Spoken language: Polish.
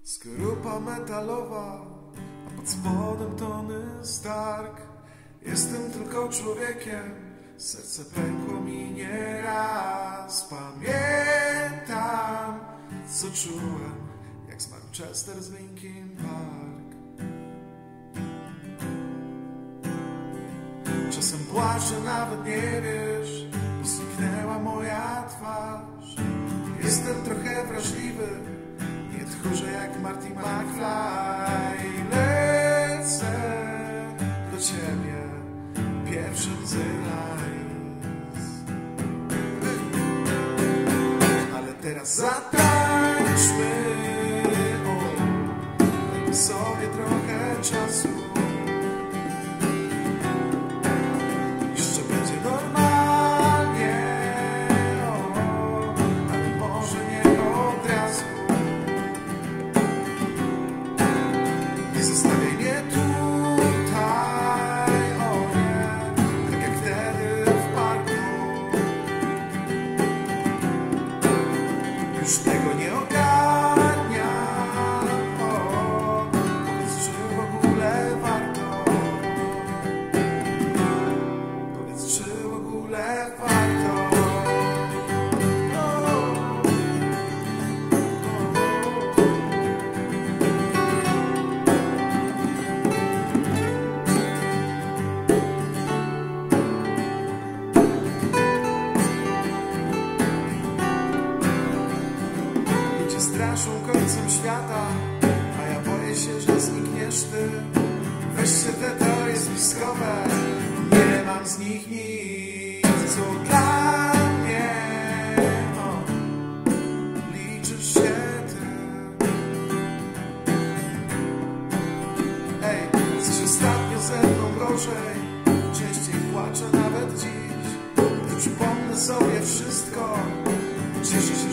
Skorupa metalowa, a pod spodem tony starg. Jestem tylko człowiekiem, serce pękło mi nieraz. Pamiętam, co czułem, jak zmarł Chester z Linkin Park. Czasem płaczę, nawet nie wiesz, bo zniknęła moja twarz. Jestem trochę wrażliwy, nie tchórzę jak Marty McFly. Lecę do ciebie pierwszym z lines. Ale teraz zatańczmy, dajmy sobie trochę czasu. Jeszcze będzie normalnie, ale może nie od razu. Nie zostawiaj mnie tutaj, o nie, tak jak wtedy w parku. Już tego nie ogarniam, powiedz, czy w ogóle warto. Powiedz, czy w ogóle warto. Straszą końcem świata, a ja boję się, że znikniesz ty. Weźcie te teorie spiskowe, nie mam z nich nic, co dla mnie liczysz się ty. Ej, coś ostatnio ze mną gorzej, częściej płaczę nawet dziś. Gdy przypomnę sobie wszystko, cieszę się